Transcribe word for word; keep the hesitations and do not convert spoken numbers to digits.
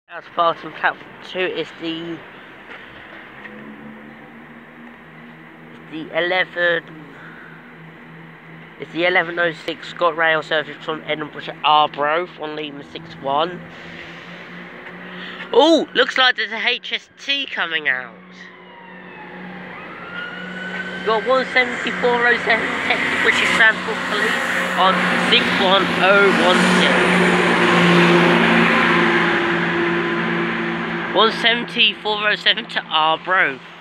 As Spartan Platform two is the is the eleven it's the eleven oh six ScotRail service from Edinburgh to Arbroath on Lima six one. Oh, looks like there's a H S T coming out. Got one seventy-four oh seven Texas British Transport Police on six one oh one six. one seventy-four oh seven to Arbroath.